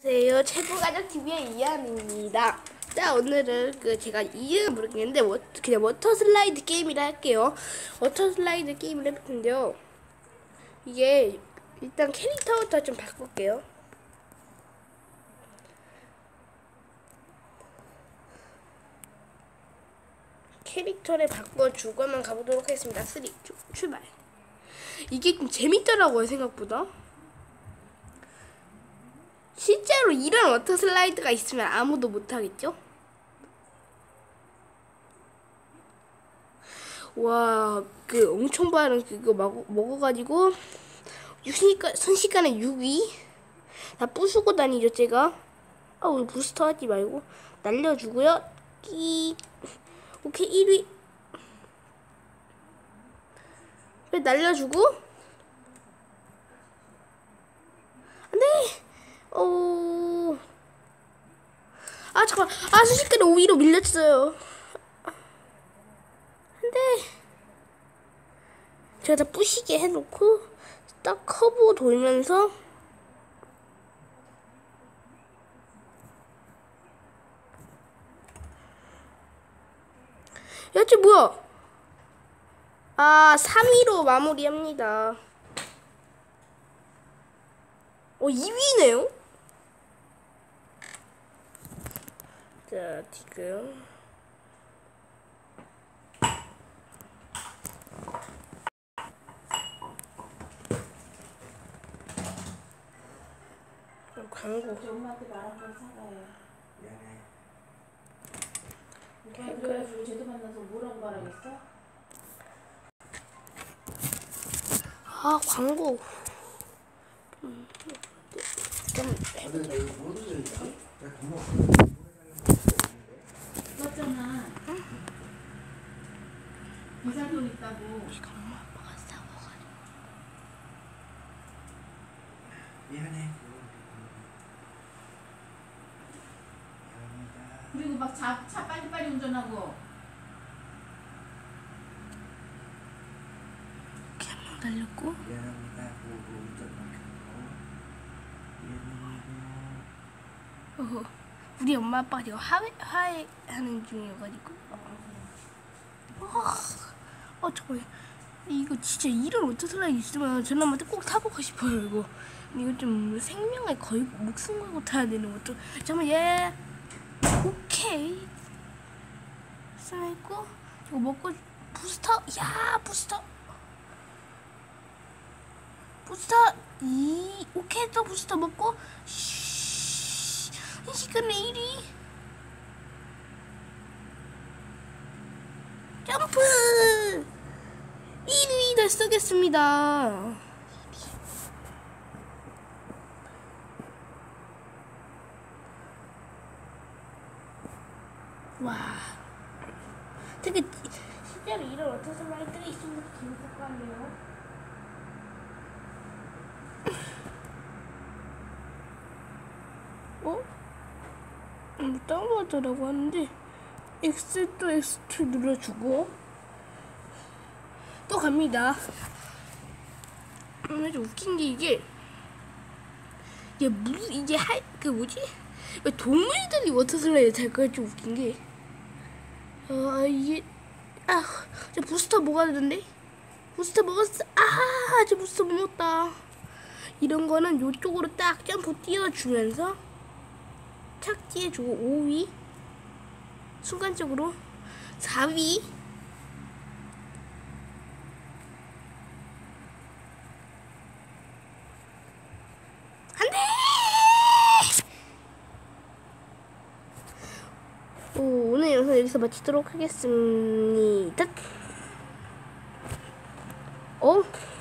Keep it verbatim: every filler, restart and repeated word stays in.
안녕하세요. 최고가족티비의 이한입니다. 자, 오늘은 그 제가 이름은 모르겠는데 워, 그냥 워터 슬라이드 게임이라 할게요. 워터 슬라이드 게임을 해볼 텐데요. 이게 일단 캐릭터부터 좀 바꿀게요. 캐릭터를 바꿔주고 한번 가보도록 하겠습니다. 삼, 이, 출발. 이게 좀 재밌더라고요, 생각보다. 실제로 이런 워터 슬라이드가 있으면 아무도 못하겠죠? 와, 그 엄청 빠른 그거 먹, 먹어가지고 순식간, 순식간에 육 위 다 부수고 다니죠, 제가. 아, 우리 부스터 하지 말고 날려주고요. 끼. 오케이, 일 위. 그래, 날려주고. 안돼. 오. 아, 잠깐. 아, 순식간에 오 위로 밀렸어요. 안돼. 제가 다 부시게 해놓고 딱 커브 돌면서 야쟤 뭐야? 아, 삼 위로 마무리합니다. 어, 이 위네요? 자, 지금 광고. 엄마한테 말 한 번 사과해. 미안해. 오빠 그래가지고 쟤도 만나서 뭐라고 말하겠어? 아, 광고. 음, 좀 맞잖아. 응? 이사돈 있다고. 이거 엄마 아빠가 싸워가지고. 미안해. 그리고 막 차 차 빨리빨리 운전하고. 이렇게 한 번 날렸고. 미안합니다. 보고 운전만 하고. 어허, 우리 엄마 아빠가 지금 화해, 화해하는 중이어가지고. 어, 어, 잠깐만. 이거 진짜 이런 워터 슬라이드 있으면 전 엄마한테 꼭 타보고 싶어요, 이거. 이거 좀 생명에 거의 목숨 걸고 타야 되는 것도. 잠깐만, 얘. 오케이. 슬라이드 이거 먹고, 부스터. 야, 부스터. 부스터. 이, 오케이, 또 부스터 먹고. 쉬, 이 시간에 일 위. 점프! 일 위 달성했습니다. 와. 되게 실제로 이런 워터 슬라이드가 있으면 재밌을 것 같네요. 어? 뭐 다운로드라고 하는데 X 또 엑스 투 눌러주고 또 갑니다. 오늘 좀 웃긴 게 이게 이게 무슨 이게 할 그 뭐지? 동물들이 워터 슬라이드 탈 거야. 좀 웃긴 게 아, 이게 아, 저 부스터 먹었는데 부스터 먹었어. 아, 저 부스터 먹었다. 이런 거는 요쪽으로 딱 점프 띄워주면서 착지해주고 오 위 순간적으로 사 위 안돼. 오, 오늘 영상 여기서 마치도록 하겠습니다. 어?